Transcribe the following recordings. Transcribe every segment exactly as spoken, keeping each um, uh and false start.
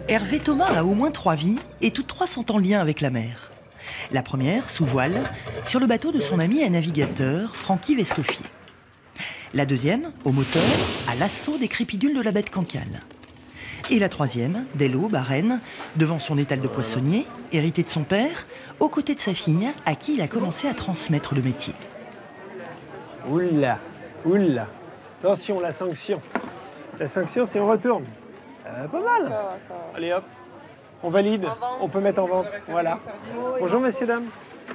Hervé Thomas a au moins trois vies et toutes trois sont en lien avec la mer. La première, sous voile, sur le bateau de son ami et navigateur, Francky Vescoffier. La deuxième, au moteur, à l'assaut des crépidules de la baie de Cancale. Et la troisième, dès l'aube, à Rennes, devant son étal de poissonnier, hérité de son père, aux côtés de sa fille, à qui il a commencé à transmettre le métier. Oula, oula. Attention, la sanction. La sanction, c'est on retourne. Euh, pas mal. Ça va, ça va. Allez hop, on valide, on peut mettre en vente. Voilà. Bonjour messieurs, dames.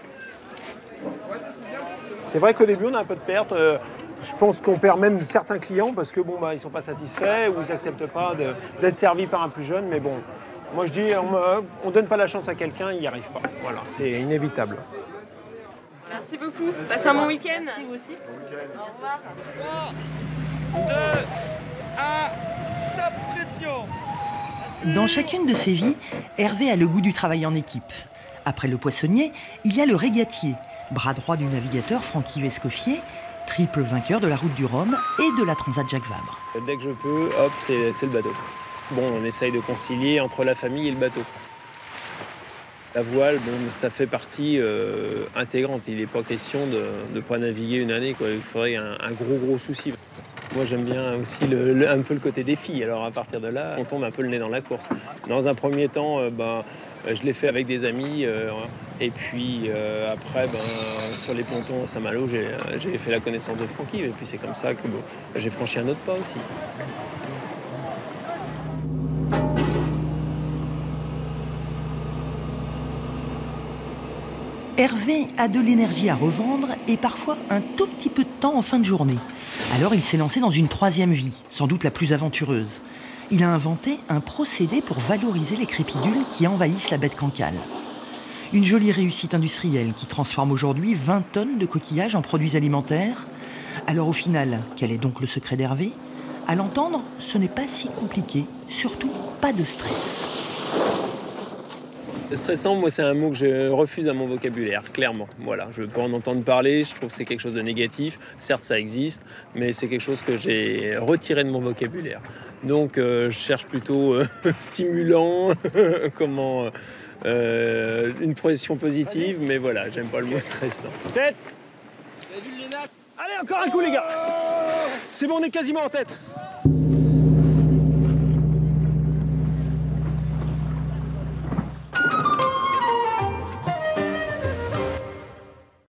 C'est vrai qu'au début, on a un peu de perte. Euh, je pense qu'on perd même certains clients parce que bon, bah, ils ne sont pas satisfaits ou ils n'acceptent pas d'être servis par un plus jeune. Mais bon, moi je dis, on ne donne pas la chance à quelqu'un, il n'y arrive pas. Voilà, c'est inévitable. Merci beaucoup. Passez un bon week-end. Merci, vous aussi. Au revoir. trois, deux, un, stop, pression. Dans chacune de ses vies, Hervé a le goût du travail en équipe. Après le poissonnier, il y a le régatier, bras droit du navigateur Francky Vescoffier, triple vainqueur de la route du Rhum et de la Transat Jacques Vabre. Dès que je peux, hop, c'est le bateau. Bon, on essaye de concilier entre la famille et le bateau. La voile, bon, ça fait partie euh, intégrante. Il n'est pas question de ne pas naviguer une année, quoi. Il faudrait un, un gros, gros souci. Moi, j'aime bien aussi le, le, un peu le côté défi. Alors, à partir de là, on tombe un peu le nez dans la course. Dans un premier temps, euh, ben, je l'ai fait avec des amis. Euh, et puis, euh, après, ben, sur les pontons à Saint-Malo, j'ai fait la connaissance de Francky. Et puis, c'est comme ça que bon, j'ai franchi un autre pas aussi. Hervé a de l'énergie à revendre et parfois un tout petit peu de temps en fin de journée. Alors il s'est lancé dans une troisième vie, sans doute la plus aventureuse. Il a inventé un procédé pour valoriser les crépidules qui envahissent la baie de Cancale. Une jolie réussite industrielle qui transforme aujourd'hui vingt tonnes de coquillages en produits alimentaires. Alors au final, quel est donc le secret d'Hervé? À l'entendre, ce n'est pas si compliqué, surtout pas de stress. Stressant, moi, c'est un mot que je refuse à mon vocabulaire, clairement. Voilà, je ne veux pas en entendre parler, je trouve que c'est quelque chose de négatif. Certes, ça existe, mais c'est quelque chose que j'ai retiré de mon vocabulaire. Donc, euh, je cherche plutôt euh, stimulant, comment, euh, une pression positive, mais voilà, j'aime pas le mot stressant. Tête! Allez, encore un coup, les gars! C'est bon, on est quasiment en tête.